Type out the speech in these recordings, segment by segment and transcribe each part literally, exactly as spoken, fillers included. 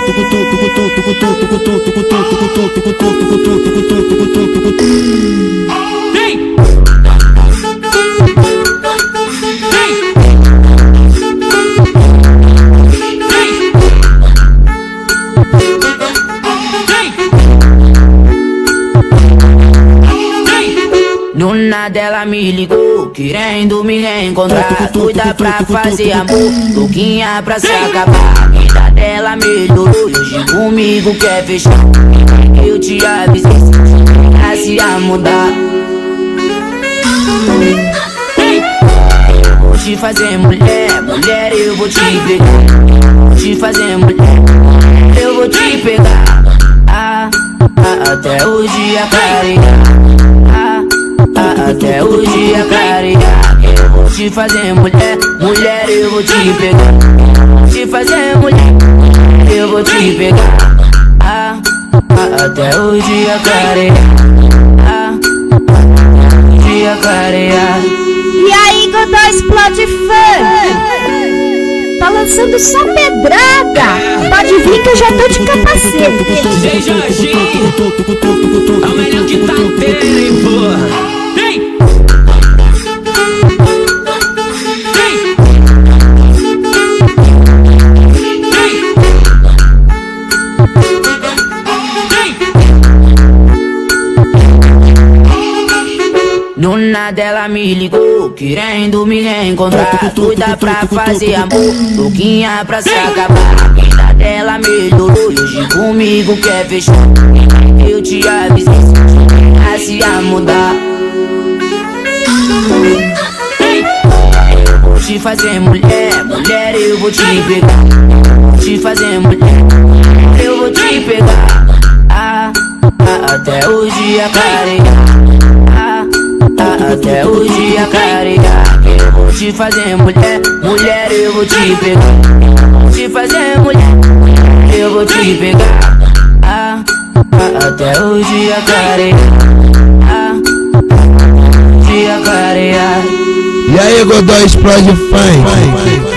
Do nada ela me ligou, querendo me reencontrar. Doida pra fazer amor, louquinha pra se acabar. A vida dela melhorou e hoje comigo quer fechar. Eu te avisei, se a mudar. Eu vou te fazer mulher, mulher eu vou te pegar. Vou te fazer mulher, eu vou te pegar. Ah, ah, até o dia clarear. Até o dia clarear. Eu vou te fazer mulher, mulher eu vou te pegar. Te fazer mulher, eu vou te pegar. Ah, ah, até o dia clarear. Ah, dia clarear. E aí, Godó Explode Funk, tá lançando só pedrada. Pode vir que eu já tô de capacete. D J Jorginho, é o melhor que tá tendo, hein, porra. Do nada ela me ligou, querendo me reencontrar. Doida pra fazer amor, louquinha pra se acabar. A vida dela melhorou e hoje comigo quer fechar. Eu te avisei, se a mudar. Eu vou te fazer mulher, mulher eu vou te pegar. Vou te fazer mulher, eu vou te pegar. Ah, ah, até o dia clarear. Até o dia clarear. Eu vou te fazer mulher, mulher eu vou te pegar. Vou te fazer mulher, eu vou te pegar. Ah, ah, até o dia clarear. Ah, dia clarear. E aí, Godó Explode Funk.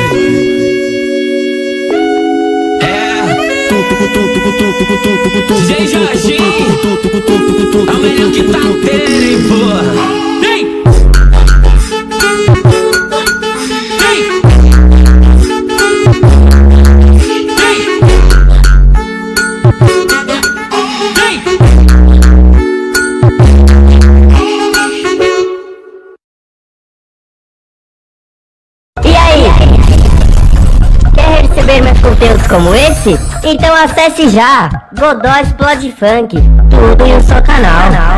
D J Jorginho, é o melhor que tá tendo, hein, porra. E aí? Quer receber mais conteúdos como esse? Então acesse já Godó Explode Funk, tudo em um só canal.